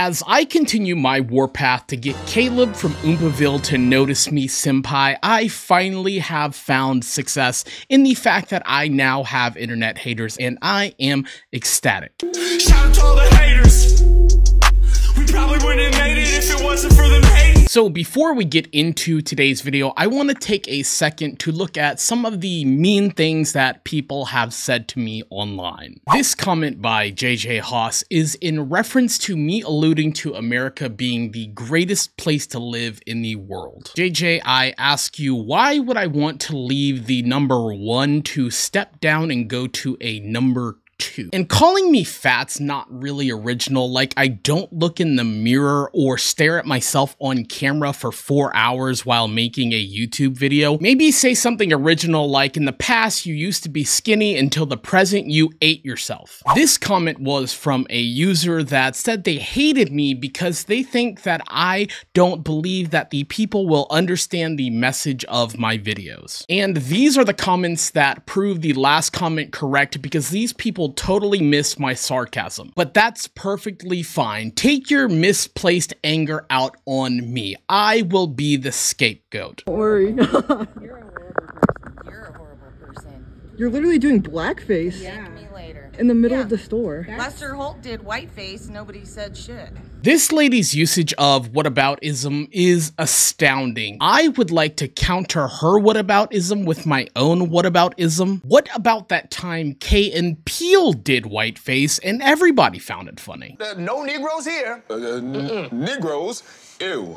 as I continue my warpath to get Caleb from Oompaville to notice me, Senpai, I finally have found success in the fact that I now have internet haters, and I am ecstatic. Shout out to all the haters. We probably wouldn't have made it if it wasn't for them hating. So before we get into today's video, I want to take a second to look at some of the mean things that people have said to me online. This comment by JJ Haas is in reference to me alluding to America being the greatest place to live in the world. JJ, I ask you, why would I want to leave the number 1 to step down and go to a number 2? And calling me fat's not really original. Like, I don't look in the mirror or stare at myself on camera for 4 hours while making a YouTube video. Maybe say something original like, in the past you used to be skinny until the present you ate yourself. This comment was from a user that said they hated me because they think that I don't believe that the people will understand the message of my videos. And these are the comments that prove the last comment correct, because these people totally missed my sarcasm. But that's perfectly fine. Take your misplaced anger out on me. I will be the scapegoat. Don't worry. You're a horrible person. You're a horrible person. You're literally doing blackface. Yeah. Thank me later. In the middle of the store. Lester Holt did whiteface. Nobody said shit. This lady's usage of whataboutism is astounding. I would like to counter her whataboutism with my own whataboutism. What about that time Kay and Peele did whiteface and everybody found it funny? No Negroes here. Negroes? Ew.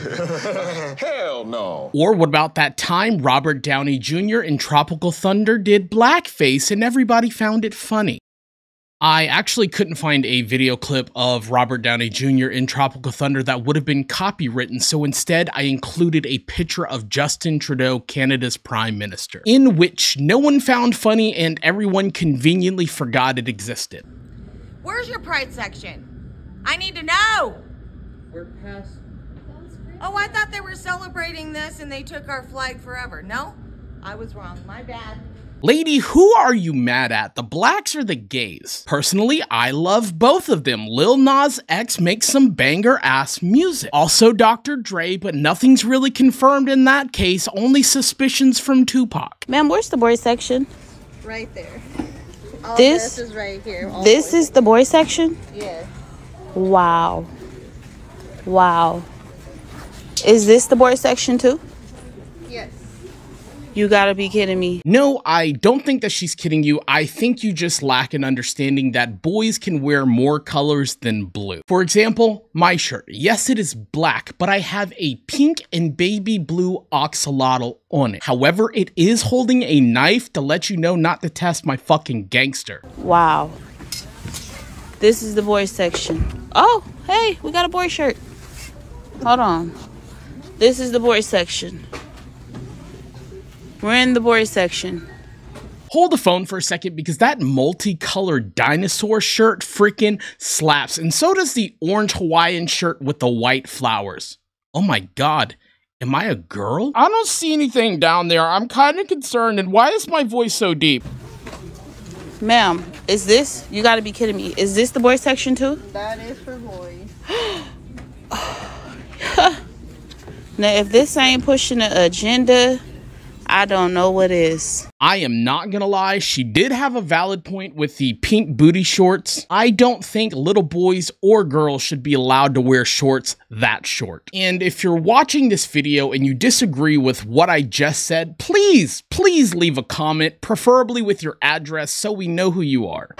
Hell no. Or what about that time Robert Downey Jr. in Tropical Thunder did blackface and everybody found it funny? I actually couldn't find a video clip of Robert Downey Jr. in Tropical Thunder that would have been copywritten, so instead I included a picture of Justin Trudeau, Canada's Prime Minister, in which no one found funny and everyone conveniently forgot it existed. Where's your pride section? I need to know. We're past. Oh, I thought they were celebrating this and they took our flag forever. No, I was wrong. My bad. Lady, who are you mad at, the blacks or the gays? Personally, I love both of them. Lil Nas X makes some banger ass music. Also Dr. Dre, but nothing's really confirmed in that case, only suspicions from Tupac. Ma'am, where's the boy section? Right there. All This is right here. All This is the boy section? Yeah. Wow. Wow. Is this the boy section too? Yes. You gotta be kidding me. No, I don't think that she's kidding you. I think you just lack an understanding that boys can wear more colors than blue. For example, my shirt. Yes, it is black, but I have a pink and baby blue axolotl on it. However, it is holding a knife to let you know not to test my fucking gangster. Wow. This is the boy section. Oh, hey, we got a boy shirt. Hold on. This is the boy section. We're in the boy section. Hold the phone for a second, because that multicolored dinosaur shirt freaking slaps. And so does the orange Hawaiian shirt with the white flowers. Oh my god. Am I a girl? I don't see anything down there. I'm kind of concerned. And why is my voice so deep? Ma'am, is this? You gotta be kidding me. Is this the boy section too? That is for boys. Now, if this ain't pushing the agenda, I don't know what is. I am not gonna lie, she did have a valid point with the pink booty shorts. I don't think little boys or girls should be allowed to wear shorts that short. And if you're watching this video and you disagree with what I just said, please leave a comment, preferably with your address so we know who you are.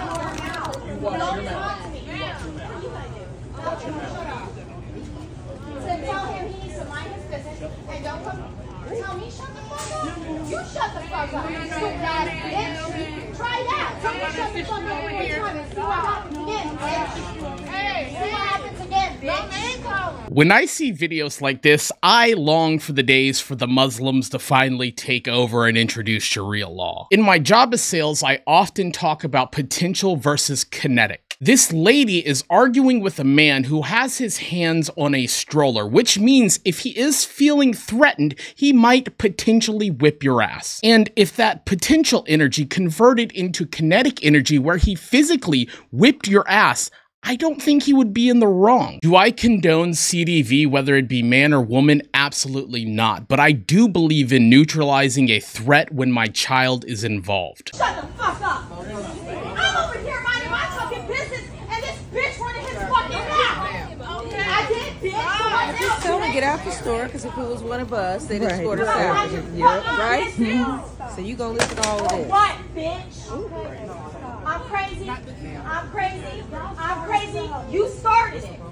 Try that. Tell me shut the fuck up one time and see what happens again, bitch. Hey, see what happens again, bitch. When I see videos like this, I long for the days for the Muslims to finally take over and introduce Sharia law. In my job as sales, I often talk about potential versus kinetic. This lady is arguing with a man who has his hands on a stroller, which means if he is feeling threatened, he might potentially whip your ass. And if that potential energy converted into kinetic energy where he physically whipped your ass, I don't think he would be in the wrong. Do I condone CDV, whether it be man or woman? Absolutely not. But I do believe in neutralizing a threat when my child is involved. Shut the fuck up! I'm over here minding my fucking business, and this bitch running his fucking mouth. Okay, I did, bitch. Just tell her to get out the store, because if it was one of us, they'd escort us out. Yep. Right? So you gonna listen to all of this. What, bitch? I'm crazy. I'm crazy. I'm crazy. You started it.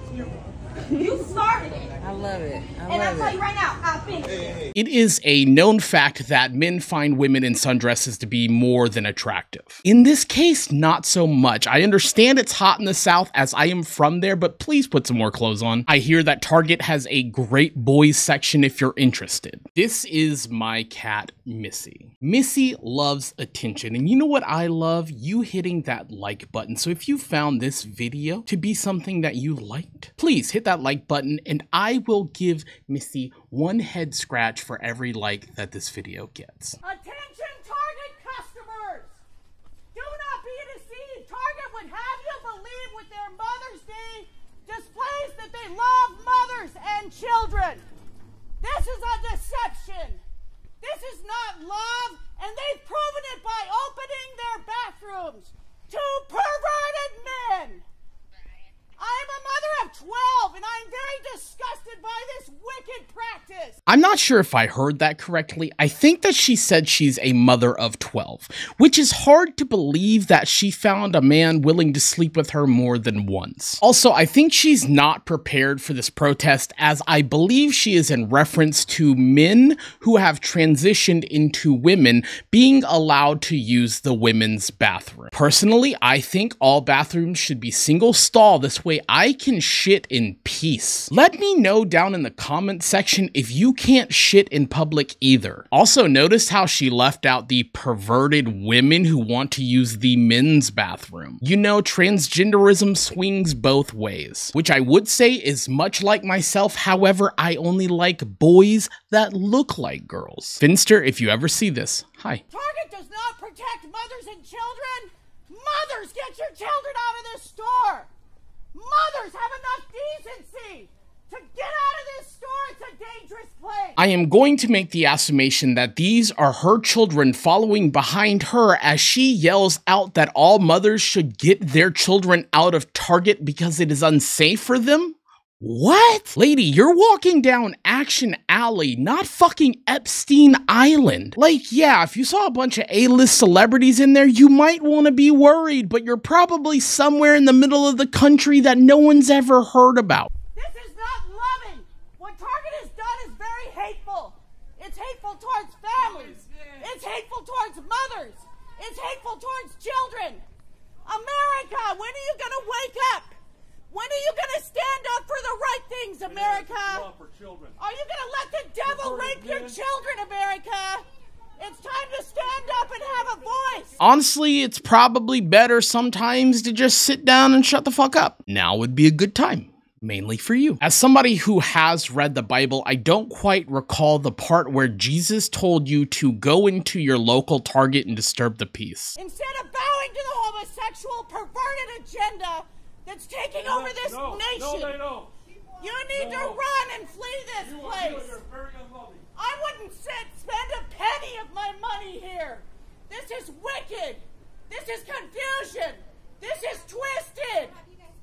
You started it. I love it. And I'll tell you right now, I'll finish it. It is a known fact that men find women in sundresses to be more than attractive. In this case, not so much. I understand it's hot in the South as I am from there, but please put some more clothes on. I hear that Target has a great boys section if you're interested. This is my cat, Missy. Missy loves attention, and you know what I love? You hitting that like button. So if you found this video to be something that you liked, please hit that like button, and I will give Missy one head scratch for every like that this video gets. Attention Target customers! Do not be deceived. Target would have you believe with their Mother's Day displays that they love mothers and children. This is a deception. This is not love, and they've proven it by opening their bathrooms to perverted men. I am a mother of 12, and I'm very disgusted by this wicked practice. I'm not sure if I heard that correctly. I think that she said she's a mother of 12, which is hard to believe that she found a man willing to sleep with her more than once. Also, I think she's not prepared for this protest, as I believe she is in reference to men who have transitioned into women being allowed to use the women's bathroom. Personally, I think all bathrooms should be single stall. This way I can shit in peace. Let me know down in the comment section if you can't shit in public either. Also, notice how she left out the perverted women who want to use the men's bathroom. You know, transgenderism swings both ways, which I would say is much like myself. However, I only like boys that look like girls. Finster, if you ever see this, hi. Target does not protect mothers and children. Mothers, get your children out of this store. Mothers, have enough decency to get out of this store. It's a dangerous place. I am going to make the assumption that these are her children following behind her as she yells out that all mothers should get their children out of Target because it is unsafe for them. What? Lady, you're walking down Action Alley, not fucking Epstein Island. Like, yeah, if you saw a bunch of A-list celebrities in there, you might want to be worried, but you're probably somewhere in the middle of the country that no one's ever heard about. This is not loving. What Target has done is very hateful. It's hateful towards families. It's hateful towards mothers. It's hateful towards children. America, when are you gonna wake up? When are you going to stand up for the right things, America? Are you going to let the devil rape your children, America? It's time to stand up and have a voice. Honestly, it's probably better sometimes to just sit down and shut the fuck up. Now would be a good time, mainly for you. As somebody who has read the Bible, I don't quite recall the part where Jesus told you to go into your local Target and disturb the peace. Instead of bowing to the homosexual perverted agenda that's taking over this nation. No, they don't. You need to run and flee this place. I wouldn't spend a penny of my money here. This is wicked. This is confusion. This is twisted.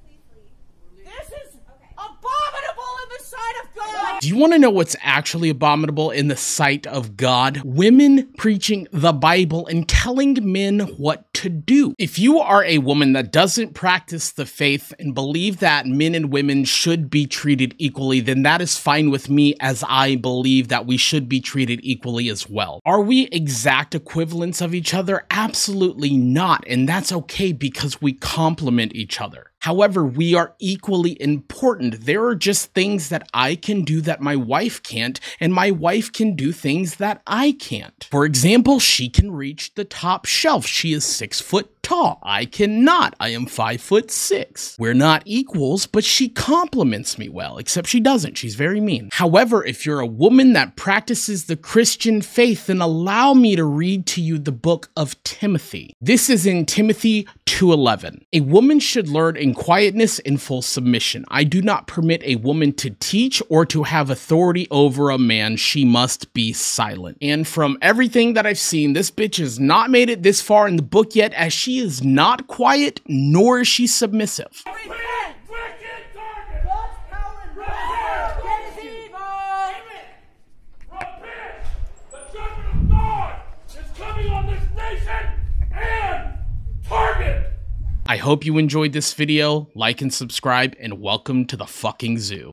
This is abominable in the sight of God. Do you want to know what's actually abominable in the sight of God? Women preaching the Bible and telling men what to do. If you are a woman that doesn't practice the faith and believe that men and women should be treated equally, then that is fine with me, as I believe that we should be treated equally as well. Are we exact equivalents of each other? Absolutely not, and that's okay because we complement each other. However, we are equally important. There are just things that I can do that my wife can't, and my wife can do things that I can't. For example, she can reach the top shelf. She is 6 foot tall. I cannot. I am 5'6". We're not equals, but she compliments me well, except she doesn't. She's very mean. However, if you're a woman that practices the Christian faith, then allow me to read to you the book of Timothy. This is in Timothy 2:11. A woman should learn in quietness and full submission. I do not permit a woman to teach or to have authority over a man. She must be silent. And from everything that I've seen, this bitch has not made it this far in the book yet, as she is not quiet, nor is she submissive. I hope you enjoyed this video. Like and subscribe, and welcome to the fucking zoo.